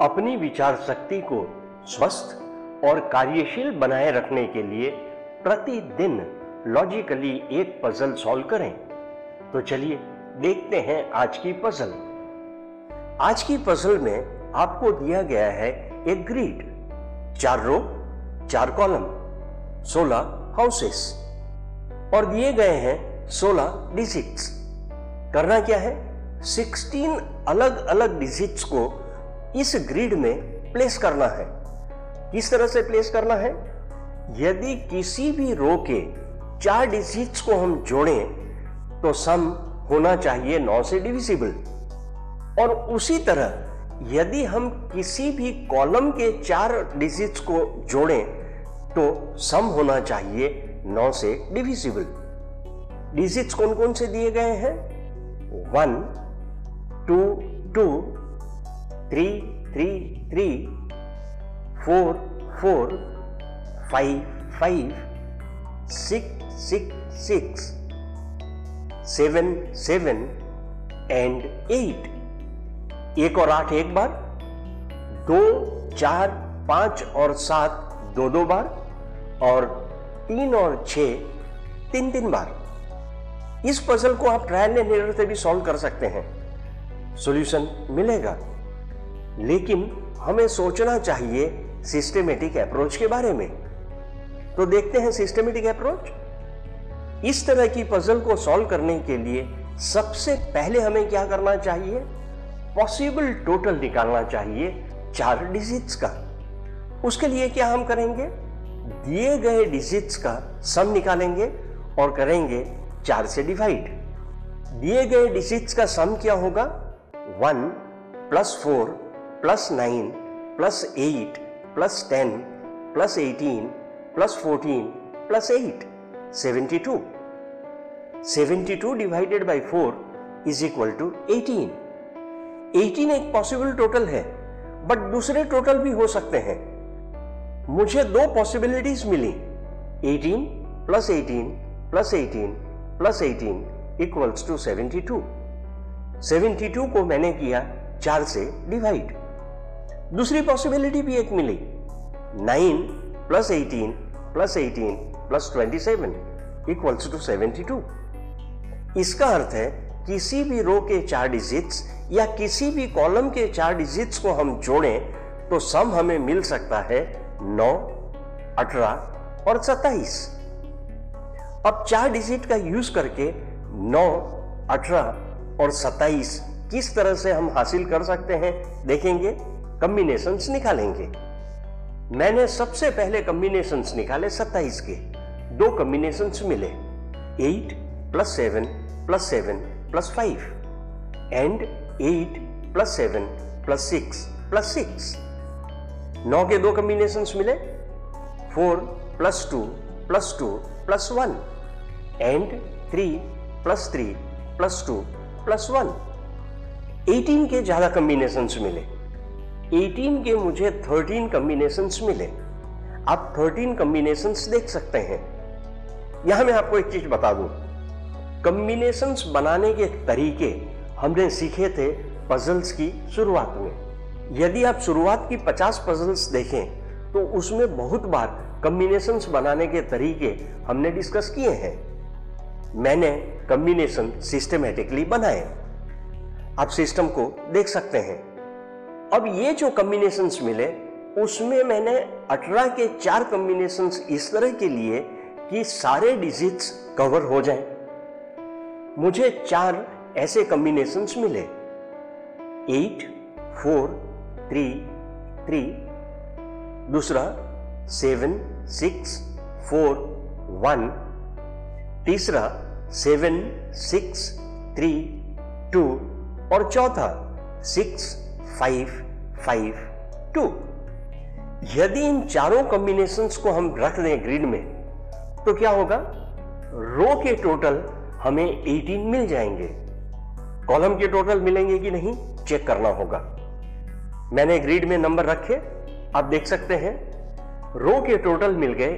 अपनी विचार शक्ति को स्वस्थ और कार्यशील बनाए रखने के लिए प्रतिदिन लॉजिकली एक पजल सॉल्व करें। तो चलिए देखते हैं आज की पजल। आज की पजल में आपको दिया गया है एक ग्रिड, 4 रो 4 कॉलम, 16 हाउसेस और दिए गए हैं 16 डिजिट्स। करना क्या है, 16 अलग अलग डिजिट्स को इस ग्रिड में प्लेस करना है। किस तरह से प्लेस करना है, यदि किसी भी रो के 4 डिजिट्स को हम जोड़ें तो सम होना चाहिए 9 से डिविजिबल, और उसी तरह यदि हम किसी भी कॉलम के 4 डिजिट्स को जोड़ें तो सम होना चाहिए 9 से डिविजिबल। डिजिट्स कौन कौन से दिए गए हैं, 1 2 2 3 3 3 4 4 5 5 6 6 6 7 7 एंड 8। 1 और 8 एक बार, 2 4 5 और 7 2 बार, और 3 और 6 3 बार। इस पजल को आप ट्रायल एंड एरर से भी सॉल्व कर सकते हैं, सॉल्यूशन मिलेगा। लेकिन हमें सोचना चाहिए सिस्टेमेटिक अप्रोच के बारे में। तो देखते हैं सिस्टेमेटिक अप्रोच। इस तरह की पजल को सॉल्व करने के लिए सबसे पहले हमें क्या करना चाहिए, पॉसिबल टोटल निकालना चाहिए 4 डिजिट्स का। उसके लिए क्या हम करेंगे, दिए गए डिजिट्स का सम निकालेंगे और करेंगे 4 से डिवाइड। दिए गए डिजिट्स का सम क्या होगा, 1 + 4 + 9 + 8 + 10 + 18 + 14 + 8 72। 72 divided by 4 is equal to 18। 18 एक पॉसिबल टोटल है, बट दूसरे टोटल भी हो सकते हैं। मुझे 2 पॉसिबिलिटीज मिली, 18 + 18 + 18 + 18 इक्वल्स टू 72। 72 को मैंने किया 4 से डिवाइड। दूसरी पॉसिबिलिटी भी एक मिली, 9 + 18 + 18 + 27 इक्वल्स टू 72। इसका अर्थ है किसी भी रो के 4 डिजिट्स या किसी भी कॉलम के 4 डिजिट्स को हम जोड़ें तो सम हमें मिल सकता है 9, 18 और 27। अब 4 डिजिट का यूज करके 9, 18 और 27 किस तरह से हम हासिल कर सकते हैं देखेंगे, कॉम्बिनेशंस निकालेंगे। मैंने सबसे पहले कॉम्बिनेशंस निकाले 27 के। 2 कॉम्बिनेशंस मिले, 8 + 7 + 7 + 5 एंड 8 + 7 + 6 + 6। 9 के 2 कॉम्बिनेशंस मिले, 4 + 2 + 2 + 1 एंड 3 + 3 + 2 + 1। 18 के ज्यादा कॉम्बिनेशंस मिले, 18 के मुझे 13 कॉम्बिनेशंस मिले। आप 13 कॉम्बिनेशंस देख सकते हैं। यहां मैं आपको एक चीज बता दूं, कॉम्बिनेशंस बनाने के तरीके हमने सीखे थे पजल्स की शुरुआत में। यदि आप शुरुआत की 50 पजल्स देखें तो उसमें बहुत बार कॉम्बिनेशंस बनाने के तरीके हमने डिस्कस किए हैं। मैंने कॉम्बिनेशन सिस्टेमेटिकली बनाए, आप सिस्टम को देख सकते हैं। अब ये जो कॉम्बिनेशंस मिले उसमें मैंने 18 के 4 कॉम्बिनेशंस इस तरह के लिए कि सारे डिजिट्स कवर हो जाएं। मुझे 4 ऐसे कॉम्बिनेशंस मिले, 8 4 3 3, दूसरा 7 6 4 1, तीसरा 7 6 3 2 और चौथा 6 5 5 2। यदि इन चारों कॉम्बिनेशंस को हम रख दें ग्रिड में तो क्या होगा, रो के टोटल हमें 18 मिल जाएंगे। कॉलम के टोटल मिलेंगे कि नहीं चेक करना होगा। मैंने ग्रिड में नंबर रखे, आप देख सकते हैं रो के टोटल मिल गए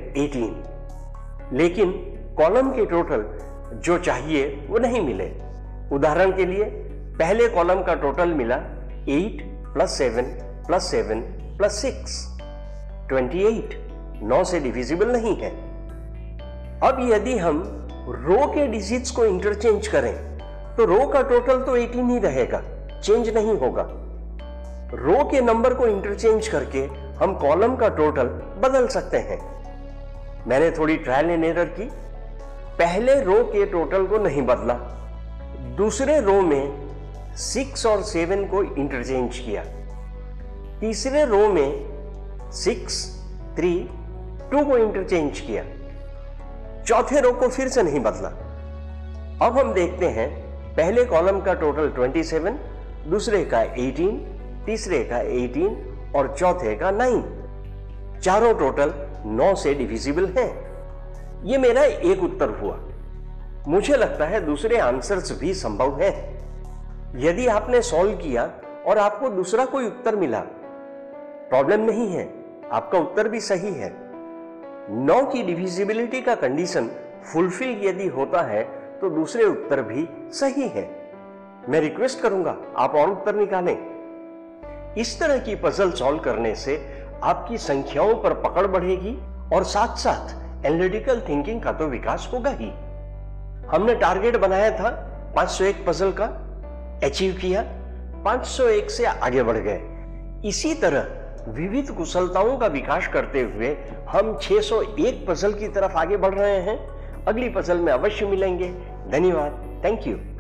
18, लेकिन कॉलम के टोटल जो चाहिए वो नहीं मिले। उदाहरण के लिए पहले कॉलम का टोटल मिला 8 + 7 प्लस 7 प्लस 6 28 9 से डिविजिबल नहीं है। अब यदि हम रो के डिजिट्स को इंटरचेंज करें तो रो का टोटल तो 18 ही रहेगा, चेंज नहीं होगा। रो के नंबर को इंटरचेंज करके हम कॉलम का टोटल बदल सकते हैं। मैंने थोड़ी ट्रायल एंड एरर की, पहले रो के टोटल को नहीं बदला, दूसरे रो में 6 और 7 को इंटरचेंज किया, तीसरे रो में 6 3 2 को इंटरचेंज किया, चौथे रो को फिर से नहीं बदला। अब हम देखते हैं पहले कॉलम का टोटल 27, दूसरे का 18, तीसरे का 18 और चौथे का 9। चारों टोटल 9 से डिविजिबल हैं। यह मेरा एक उत्तर हुआ। मुझे लगता है दूसरे आंसर्स भी संभव हैं। यदि आपने सॉल्व किया और आपको दूसरा कोई उत्तर मिला, प्रॉब्लम नहीं है, आपका उत्तर भी सही है। 9 की डिविजिबिलिटी का कंडीशन फुलफिल यदि होता है तो दूसरे उत्तर भी सही है। मैं रिक्वेस्ट करूंगा आप और उत्तर निकालें। इस तरह की पजल सॉल्व करने से आपकी संख्याओं पर पकड़ बढ़ेगी और साथ साथ एनालिटिकल थिंकिंग का तो विकास होगा ही। हमने टारगेट बनाया था 501 पजल का, अचीव किया, 501 से आगे बढ़ गए। इसी तरह विविध कुशलताओं का विकास करते हुए हम 601 पजल की तरफ आगे बढ़ रहे हैं। अगली पजल में अवश्य मिलेंगे। धन्यवाद। Thank you.